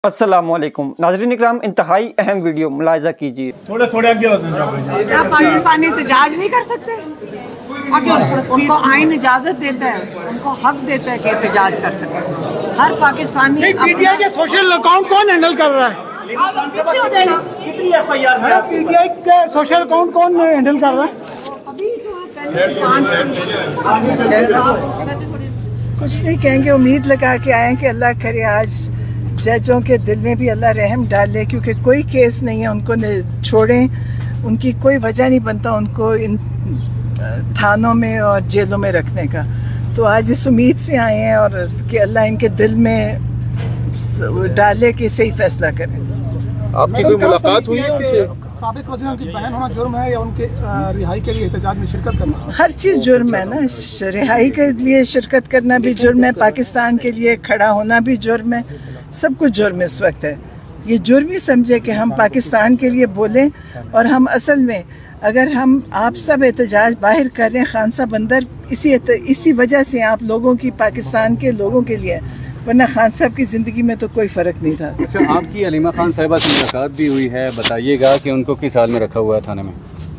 अस्सलामुअलैकुम नाज़रीन इकराम, इंतहाई अहम वीडियो मुलाहिज़ा कीजिए। थोड़े थोड़े आगे क्या पाकिस्तानी एहतजाज नहीं कर सकते? उनको आइन इजाजत देता है, उनको हक देता है कि एहतजाज कर सके। हर पाकिस्तानी पीटीआई के सोशल अकाउंट कौन हैंडल कर रहा है? कितनी एफआईआर है? पीटीआई के सोशल अकाउंट कौन हैंडल कर रहा है? कुछ नहीं कहेंगे, उम्मीद लगा के आए कि अल्लाह करे आज जजों के दिल में भी अल्लाह रहम डाले, क्योंकि कोई केस नहीं है, उनको छोड़ें। उनकी कोई वजह नहीं बनता उनको इन थानों में और जेलों में रखने का। तो आज इस उम्मीद से आए हैं और कि अल्लाह इनके दिल में डाले कि सही फैसला करें। आपकी कोई मुलाकात हुई है उनसे? साबिक वज़ीर की बहन होना जुर्म है या उनके रिहाई के लिए एहतजाज में शिरकत करना? हर चीज़ जुर्म है ना। रिहाई के लिए शिरकत करना भी जुर्म है, पाकिस्तान के लिए खड़ा होना भी जुर्म है, सब कुछ जुर्म इस वक्त है। ये जुर्म ही समझे कि हम पाकिस्तान के लिए बोलें, और हम असल में अगर हम आप सब एहतजाज बाहर कर रहे हैं खान साहब अंदर, इसी वजह से आप लोगों की, पाकिस्तान के लोगों के लिए, वरना खान साहब की ज़िंदगी में तो कोई फ़र्क नहीं था। अच्छा, आपकी अलीमा खान साहिबा से मुलाकात भी हुई है, बताइएगा कि उनको किस हाल में रखा हुआ है थाने में?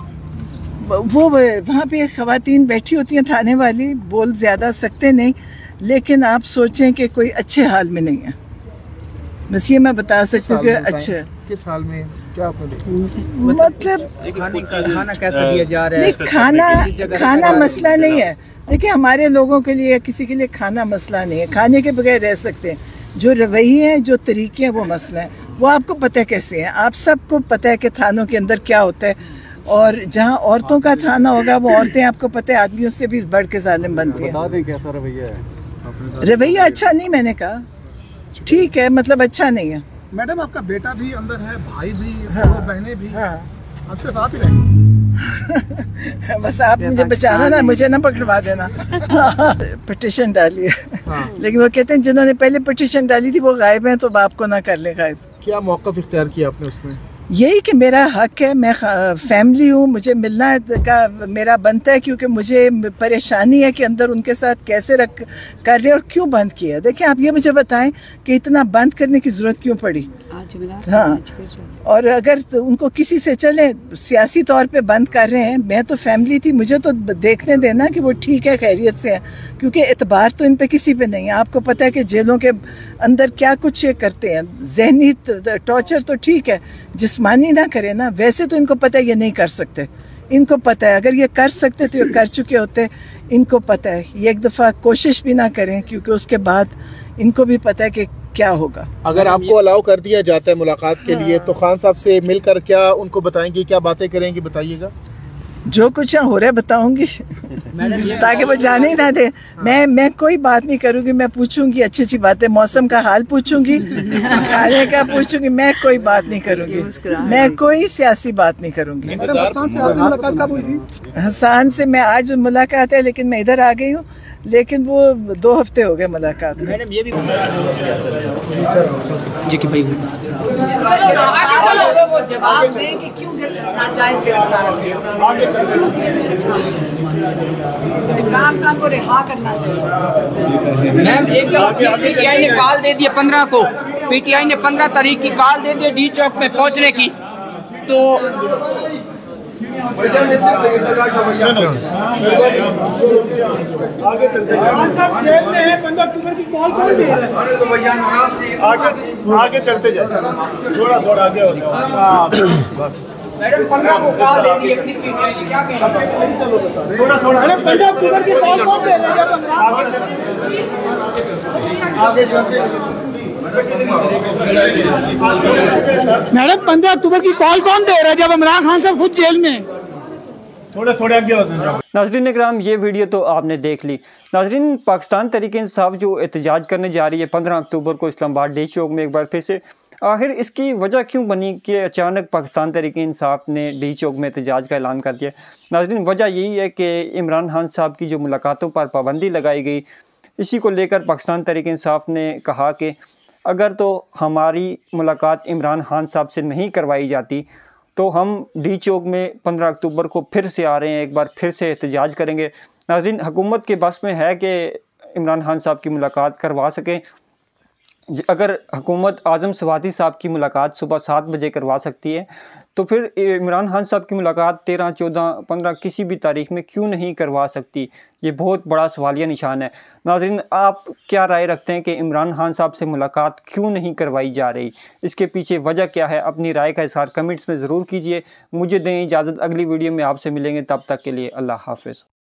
वो वहाँ पे ख़वातीन बैठी होती हैं थाने वाली, बोल ज़्यादा सकते नहीं, लेकिन आप सोचें कि कोई अच्छे हाल में नहीं है। बस ये मैं बता सकती हूँ कि अच्छा किस हाल में, क्या मतलब खाना कैसा दिया जा रहा है? नहीं, खाना मसला नहीं है। देखिए, हमारे लोगों के लिए, किसी के लिए खाना मसला नहीं है, खाने के बगैर रह सकते हैं। जो रवैये हैं, जो तरीके हैं, वो मसला है। वो आपको पता है कैसे है, आप सबको पता है कि थानों के अंदर क्या होता है, और जहाँ औरतों का थाना होगा वो औरतें, आपको पता है, आदमियों से भी बढ़ के जालिम बनती हैं। बता दें कैसा रवैया है? रवैया अच्छा नहीं, मैंने कहा ठीक है, मतलब अच्छा नहीं है। मैडम, आपका बेटा भी अंदर है, भाई भी, हाँ, बहनें भी, हाँ। आपसे बात ही रहेगी। बस आप मुझे बचाना ना, मुझे ना पकड़वा देना। पिटीशन डाली है, लेकिन वो कहते हैं जिन्होंने पहले पिटीशन डाली थी वो गायब हैं, तो बाप को ना कर ले गायब। क्या मौक़िफ़ इख्तियार किया आपने उसमें? यही कि मेरा हक है, मैं फैमिली हूँ, मुझे मिलना का मेरा बनता है, क्योंकि मुझे परेशानी है कि अंदर उनके साथ कैसे कर रहे और क्यों बंद किया। देखिए, आप ये मुझे बताएं कि इतना बंद करने की ज़रूरत क्यों पड़ी? हाँ, और अगर उनको किसी से चले सियासी तौर पे बंद कर रहे हैं, मैं तो फैमिली थी, मुझे तो देखने देना कि वो ठीक है, खैरियत से है, क्योंकि एतबार तो इन पे किसी पे नहीं है। आपको पता है कि जेलों के अंदर क्या कुछ ये करते हैं, जहनी टॉर्चर तो ठीक है, जिस्मानी ना करे ना, वैसे तो इनको पता है ये नहीं कर सकते। इनको पता है अगर ये कर सकते तो ये कर चुके होते, इनको पता है। ये एक दफ़ा कोशिश भी ना करें, क्योंकि उसके बाद इनको भी पता है कि क्या होगा। अगर आपको अलाउ कर दिया जाता है मुलाकात के लिए, तो खान साहब से मिलकर क्या उनको बताएंगी, क्या बातें करेंगी, बताइएगा? जो कुछ हो रहा है बताऊंगी, ताकि वो जाने ही ना दे। मैं कोई बात नहीं करूंगी, मैं पूछूंगी अच्छी अच्छी बातें, मौसम का हाल पूछूंगी, खाने का पूछूंगी, मैं कोई बात नहीं करूंगी, मैं कोई सियासी बात नहीं करूंगी। हसन से मैं आज मुलाकात है, लेकिन मैं इधर आ गई हूँ, लेकिन वो 2 हफ्ते हो गए मुलाकात में। मैडम ये भी जी कि भाई वो जवाब दें कि क्यों नाजायज इमरान खान को रिहा करना चाहिए। मैम, एकदम पीटीआई ने कॉल दे दिया 15 को, पीटीआई ने 15 तारीख की कॉल दे दी डी चौक में पहुंचने की। तो आगे चलते जाए, थोड़ा आगे हो जाओ बस। मैडम 15 को कॉल दे दी अपनी पीटीआई ने, क्या कहना? थोड़ा अरे 15 अक्टूबर की कॉल कौन दे रहा है? आगे चलते मैडम, 15 अक्टूबर की कॉल कौन दे रहा है जब इमरान खान साहब खुद जेल में? थोड़े आगे होते हैं। नाज़रीन इकराम, ये वीडियो तो आपने देख ली। नाज़रीन, पाकिस्तान तहरीक इंसाफ जो एहतजाज करने जा रही है 15 अक्टूबर को इस्लामाबाद डी चौक में, एक बार फिर से आखिर इसकी वजह क्यों बनी कि अचानक पाकिस्तान तहरीक इंसाफ ने डी चौक में एहतजाज का ऐलान कर दिया? नाज़रीन, वजह यही है कि इमरान खान साहब की जो मुलाकातों पर पाबंदी लगाई गई, इसी को लेकर पाकिस्तान तहरीक इंसाफ ने कहा कि अगर तो हमारी मुलाकात इमरान खान साहब से नहीं करवाई जाती तो हम डी चौक में 15 अक्टूबर को फिर से आ रहे हैं, एक बार फिर से एहतजाज करेंगे। नाज़रीन, हुकूमत के बस में है कि इमरान खान साहब की मुलाकात करवा सकें, अगर हुकूमत आज़म स्वाति साहब की मुलाकात सुबह 7 बजे करवा सकती है तो फिर इमरान खान साहब की मुलाकात 13, 14, 15 किसी भी तारीख में क्यों नहीं करवा सकती? ये बहुत बड़ा सवालिया निशान है। नाज़रीन, आप क्या राय रखते हैं कि इमरान खान साहब से मुलाकात क्यों नहीं करवाई जा रही? इसके पीछे वजह क्या है? अपनी राय का इज़हार कमेंट्स में ज़रूर कीजिए। मुझे दें इजाज़त, अगली वीडियो में आपसे मिलेंगे, तब तक के लिए अल्लाह हाफ़िज़।